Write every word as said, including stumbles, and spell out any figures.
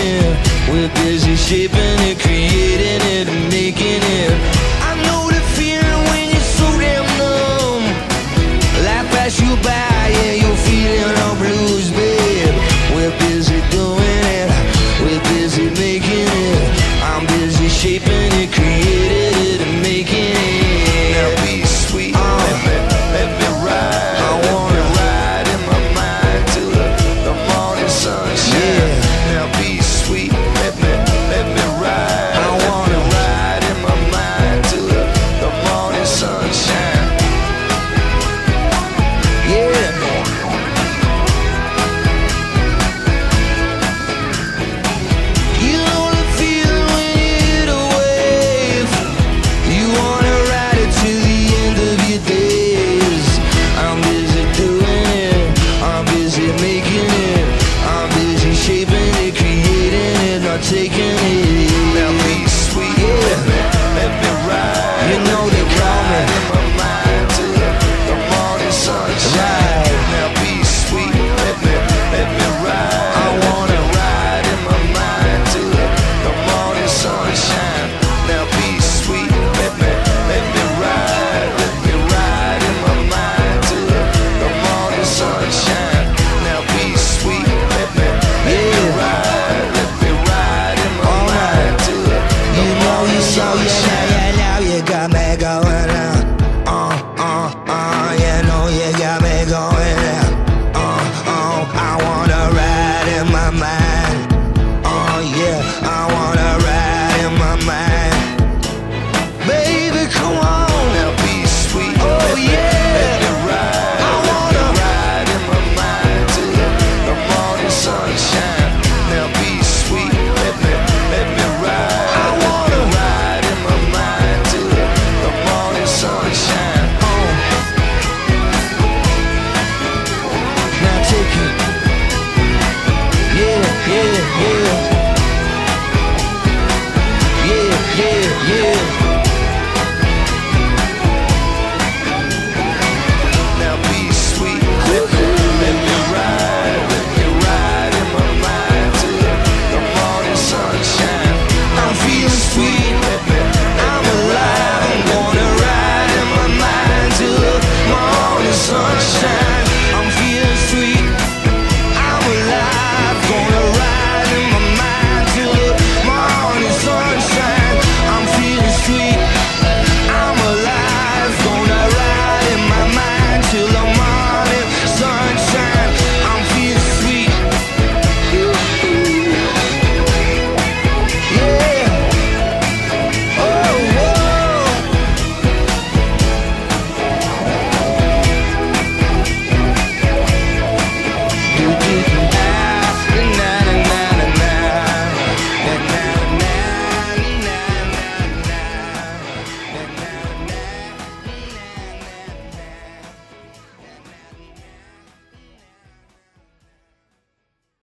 it. We're busy shaping it, creating it, and making it. I know the feeling when you're so damn numb. Life pass you by, yeah, you're feeling all blues, babe. We're busy doing it, we're busy making it. I'm busy shaping it, creating it, and making it. Now be sweet, uh, let me, let me ride. I let wanna me ride in my mind till the, the morning sunshine. Yeah. Now be sweet, let me, let me ride. I let wanna me ride in my mind till the, the morning sunshine. Yeah. You know the feeling when you hit a wave. You wanna ride it to the end of your days. I'm busy doing it, I'm busy making it. I'm busy shaping it, creating it, not taking it.